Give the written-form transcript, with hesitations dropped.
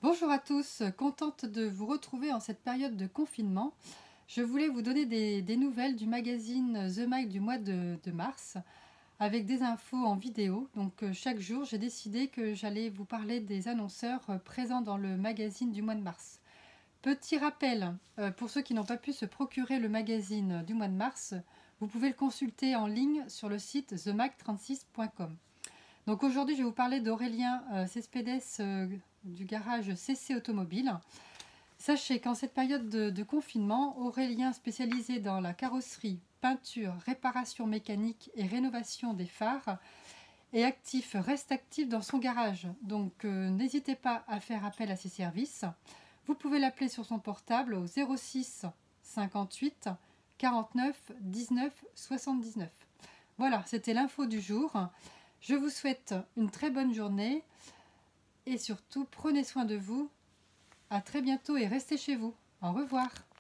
Bonjour à tous, contente de vous retrouver en cette période de confinement. Je voulais vous donner des nouvelles du magazine The Mag du mois de mars avec des infos en vidéo. Donc chaque jour, j'ai décidé que j'allais vous parler des annonceurs présents dans le magazine du mois de mars. Petit rappel, pour ceux qui n'ont pas pu se procurer le magazine du mois de mars, vous pouvez le consulter en ligne sur le site themag36.com. Donc aujourd'hui, je vais vous parler d'Aurélien Cespedes du garage CC Automobile. Sachez qu'en cette période de confinement, Aurélien, spécialisé dans la carrosserie, peinture, réparation mécanique et rénovation des phares, reste actif dans son garage. Donc n'hésitez pas à faire appel à ses services. Vous pouvez l'appeler sur son portable au 06 58 49 19 79. Voilà, c'était l'info du jour. Je vous souhaite une très bonne journée et surtout prenez soin de vous. À très bientôt et restez chez vous. Au revoir.